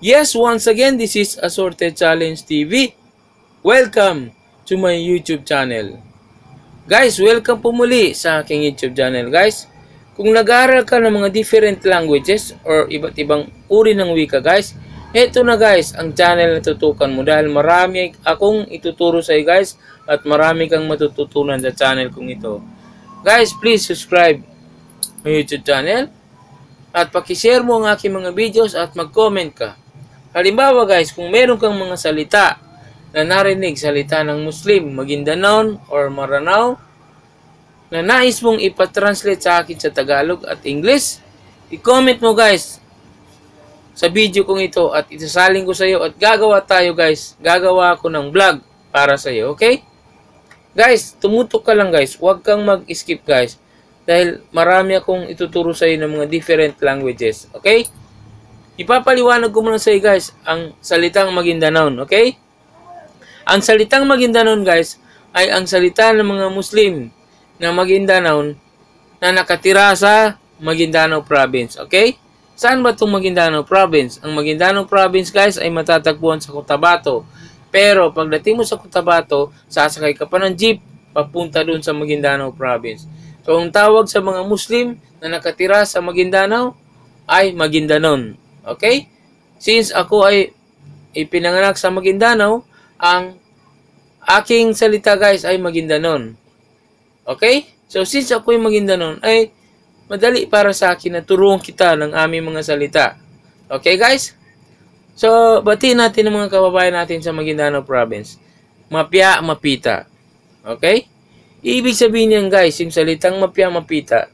Yes, once again, this is Assorted Challenge TV. Welcome to my YouTube channel. Guys, welcome po muli sa aking YouTube channel, guys. Kung nag-aaral ka ng mga different languages or iba't ibang uri ng wika, guys, eto na guys, ang channel na tutukan mo dahil marami akong ituturo sa iyo, guys, at marami kang matututunan sa channel kong ito. Guys, please subscribe my YouTube channel at pakishare mo ang aking mga videos at mag-comment ka. Halimbawa guys, kung meron kang mga salita na narinig, salita ng Muslim, Maguindanao or Maranao, na nais mong ipatranslate sa akin sa Tagalog at English, i-comment mo guys sa video kong ito at isasaling ko sa iyo at gagawa tayo guys. Gagawa ako ng vlog para sa iyo, okay? Guys, tumutok ka lang guys. Huwag kang mag-skip guys. Dahil marami akong ituturo sa iyo ng mga different languages, okay? Ipapaliwanag ko muna sa iyo guys ang salitang Maguindanao, okay? Ang salitang Maguindanao guys ay ang salita ng mga Muslim na Maguindanao na nakatira sa Maguindanao Province, okay? Saan ba itong Maguindanao Province? Ang Maguindanao Province guys ay matatagpuan sa Cotabato. Pero pagdating mo sa Cotabato, sasakay ka pa ng jeep papunta dun sa Maguindanao Province. So ang tawag sa mga Muslim na nakatira sa Maguindanao ay Maguindanon. Okay? Since ako ay ipinanganak sa Maguindanao, ang aking salita guys ay Maguindanon. Okay? So since ako ay Maguindanon, ay madali para sa akin na turuan kita ng aming mga salita. Okay guys? So batiin natin ang mga kababayan natin sa Maguindanao Province. Mapya, mapita. Okay? Ibig sabihin niyan guys, yung salitang mapya, mapita,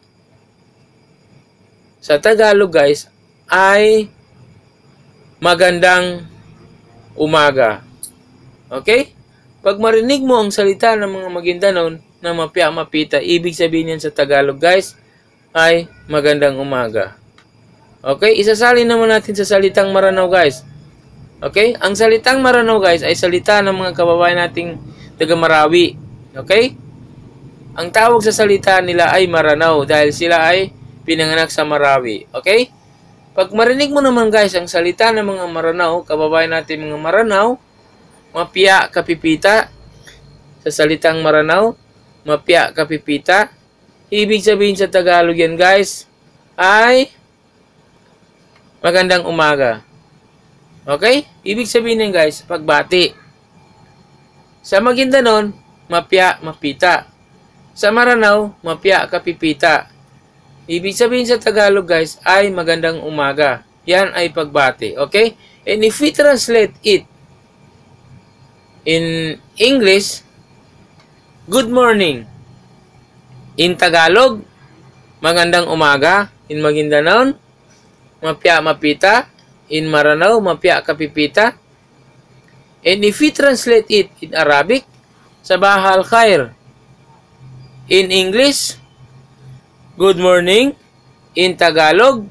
sa Tagalog guys, ay magandang umaga. Okay? Pag marinig mo ang salita ng mga Maguindanao na mapya, mapita, ibig sabihin yan sa Tagalog guys, ay magandang umaga. Okay? Isasalin naman natin sa salitang Maranao guys. Okay? Ang salitang Maranao guys ay salita ng mga kababayan nating taga Marawi. Okay? Ang tawag sa salita nila ay Maranao dahil sila ay pinanganak sa Marawi. Okay? Pag marinig mo naman guys ang salita ng mga Maranao, kababayan natin mga Maranao, mapya, kapipita, sa salitang Maranao, mapya, kapipita, ibig sabihin sa Tagalog yan guys, ay magandang umaga. Okay? Ibig sabihin yan guys, pagbati. Sa Maguindanao, mapya, mapita. Sa Maranao, mapya, kapipita. Ibig sabihin sa Tagalog guys ay magandang umaga. Yan ay pagbati. Okay? And if we translate it in English, good morning. In Tagalog, magandang umaga. In Maguindanao, mapya, mapita. In Maranao, mapya, kapipita. And if we translate it in Arabic, sabah al-khair. In English, good morning. In Tagalog,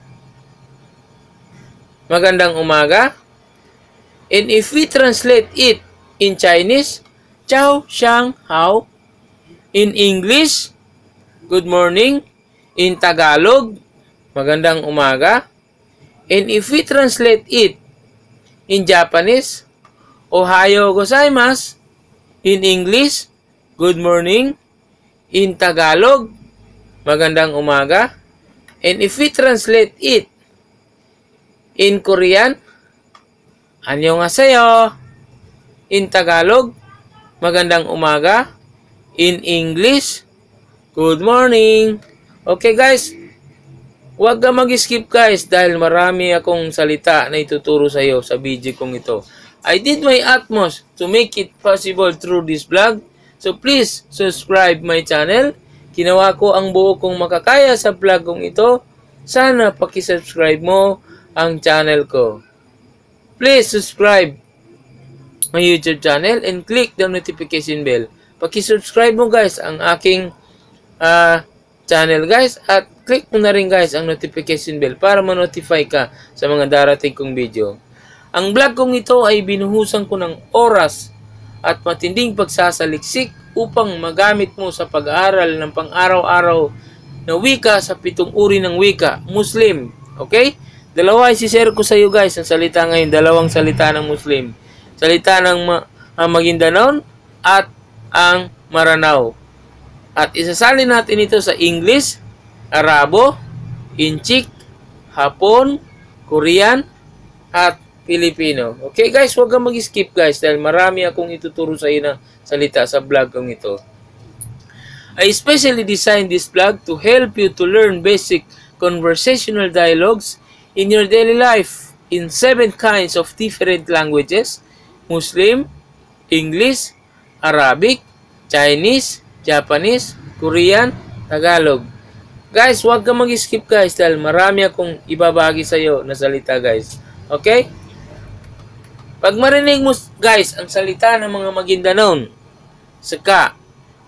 magandang umaga. And if we translate it in Chinese, ciao, xiang, hao. In English, good morning. In Tagalog, magandang umaga. And if we translate it in Japanese, ohayo gozaimasu. In English, good morning. In Tagalog, magandang umaga. And if we translate it in Korean, annyeonghaseyo. In Tagalog, magandang umaga. In English, good morning. Okay guys, huwag ka mag-skip guys dahil marami akong salita na ituturo sa iyo sa video kong ito. I did my utmost to make it possible through this vlog. So please subscribe my channel. Ginawa ko ang buo kong makakaya sa vlog kong ito. Sana pakisubscribe mo ang channel ko. Please subscribe my YouTube channel and click the notification bell. Pakisubscribe mo guys ang aking channel guys at click mo na rin guys ang notification bell para ma-notify ka sa mga darating kong video. Ang vlog kong ito ay binuhusan ko ng oras at matinding pagsasaliksik upang magamit mo sa pag-aaral ng pang-araw-araw na wika sa 7 uri ng wika, Muslim. Okay? Dalawa i-share ko sa iyo guys. Ang salita ngayon, dalawang salita ng Muslim. Salita ng Maguindanao at ang Maranao. At isasalin natin ito sa English, Arabo, Inchik, Hapon, Korean, at Filipino. Okay guys, huwag kang mag-skip guys dahil marami akong ituturo sa iyo na salita sa vlog kong ito. I especially designed this vlog to help you to learn basic conversational dialogues in your daily life in 7 kinds of different languages: Muslim, English, Arabic, Chinese, Japanese, Korean, Tagalog. Guys, huwag kang mag-skip guys dahil marami akong ibabagi sa iyo na salita guys. Okay? Pag marinig mo guys ang salita ng mga Maguindanao, saka.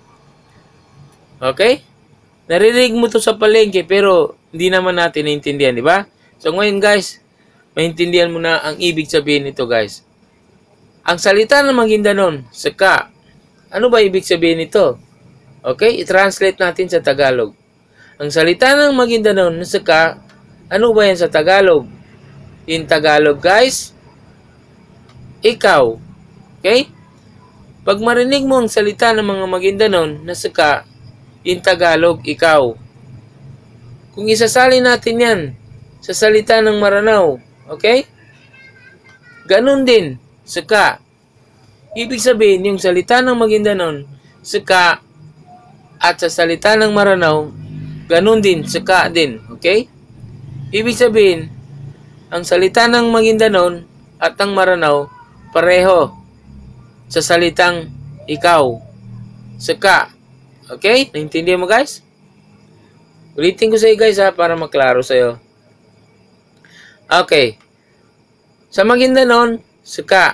Okay? Narinig mo to sa palengke pero hindi naman natin naintindihan, di ba? So ngayon guys, maintindihan mo na ang ibig sabihin nito guys. Ang salita ng Maguindanao, saka. Ano ba ibig sabihin nito? Okay? I-translate natin sa Tagalog. Ang salita ng Maguindanao, saka, ano ba yan sa Tagalog? In Tagalog guys, ikaw. Okay? Pag marinig mo ang salita ng mga Maguindanao na saka, in Tagalog, ikaw. Kung isasalin natin yan sa salita ng Maranao, okay? Ganun din, saka. Ibig sabihin, yung salita ng Maguindanao, saka, at sa salita ng Maranao, ganun din, saka din, okay? Ibig sabihin, ang salita ng Maguindanao at ang Maranao, pareho sa salitang ikaw, saka. Okay? Naintindihan mo guys? Ulitin ko sa iyo guys ha, para maklaro sa iyo. Okay. Sa Maguindanao, saka.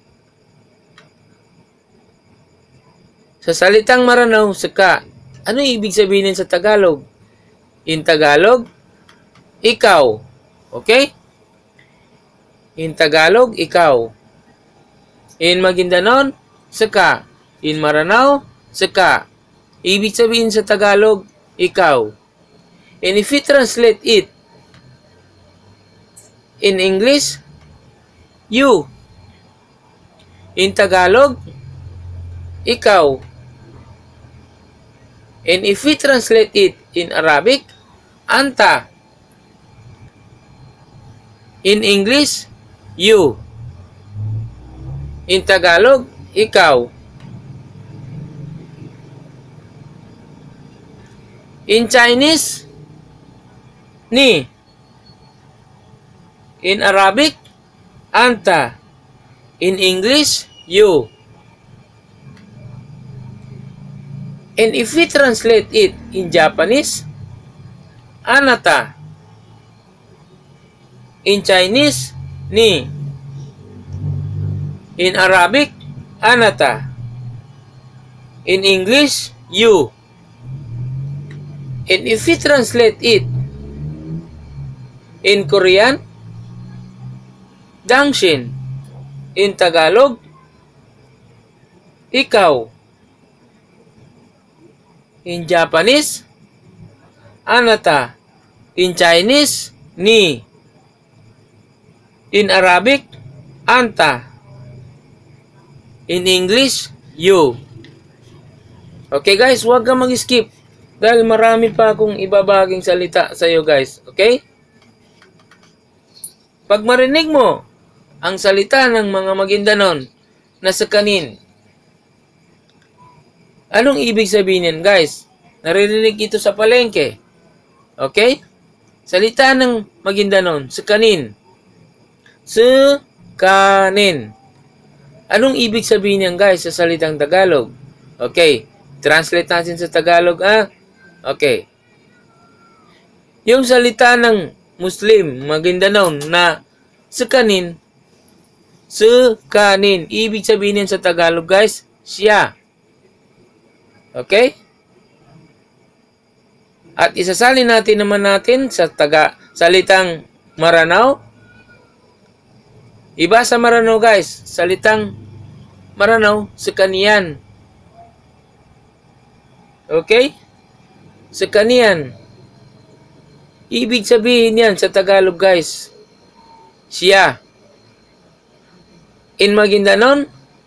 Sa salitang Maranao, saka. Ano ibig sabihin sa Tagalog? In Tagalog, ikaw. Okay? In Tagalog, ikaw. In Maguindanao, saka. In Maranao, saka. Ibig sabihin sa Tagalog, ikaw. And if you translate it in English, you. In Tagalog, ikaw. And if we translate it in Arabic, anta. In English, you. In Tagalog, ikaw. In Chinese, ni. In Arabic, anta. In English, you. And if we translate it in Japanese, anata. In Chinese, ni. In Arabic, anata. In English, you. And if we translate it in Korean, dangshin. In Tagalog, ikaw. In Japanese, anata. In Chinese, ni. In Arabic, anta. In English, you. Okay guys, huwag kang mag-skip. Dahil marami pa akong ibabaging salita sa iyo guys. Okay? Pag marinig mo ang salita ng mga Maguindanao na sakanin, anong ibig sabihin yan guys? Naririnig ito sa palengke. Okay? Salita ng Maguindanao, sakanin. Sakanin. Anong ibig sabihin yan guys sa salitang Tagalog? Okay. Translate natin sa Tagalog Okay. Yung salita ng Muslim, Maguindanao na sakanin, ibig sabihin sa Tagalog guys, siya. Okay? At isasalin natin naman natin sa salitang Maranao. Iba sa Maranao guys, salitang Maranao, sakanian. Okay? Sakanian. Ibig sabihin yan sa Tagalog guys, siya. In Maguindanon,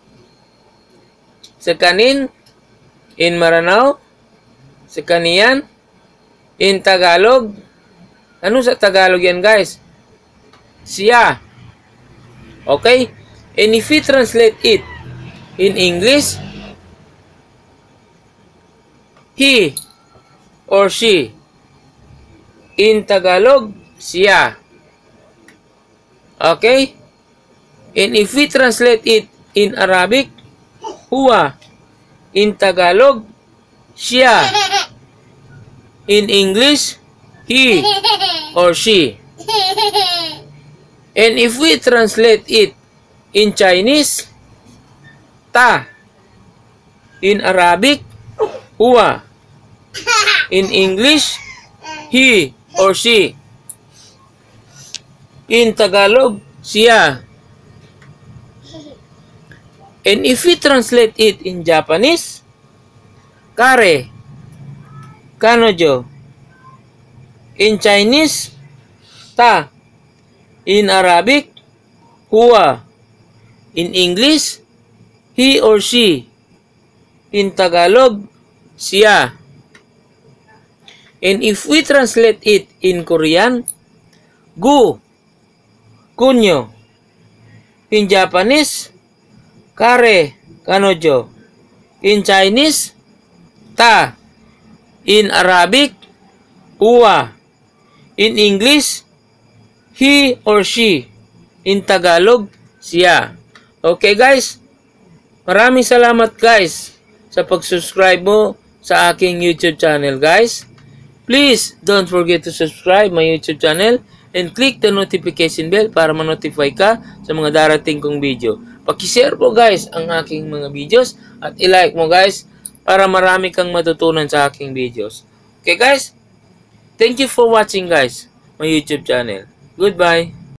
sa kanin. In Maranao, sa kaniyan. In Tagalog, ano sa Tagalog yan guys? Siya. Okay? And if we translate it in English, he or she. In Tagalog, siya. Okay? And if we translate it in Arabic, huwa. In Tagalog, siya. In English, he or she. And if we translate it in Chinese, ta. In Arabic, huwa. In English, he or she. In Tagalog, siya. And if we translate it in Japanese, kare, kanojo. In Chinese, ta. In Arabic, huwa. In English, he or she. In Tagalog, siya. And if we translate it in Korean, gu, kunyo. In Japanese, kare, kanojo. In Chinese, ta. In Arabic, huwa. In English, he or she. In Tagalog, siya. Okay guys? Maraming salamat guys sa pag-subscribe mo sa aking YouTube channel guys. Please don't forget to subscribe my YouTube channel and click the notification bell para ma-notify ka sa mga darating kong video. Paki-share po guys ang aking mga videos at i-like mo guys para marami kang matutunan sa aking videos. Okay guys? Thank you for watching guys my YouTube channel. Goodbye.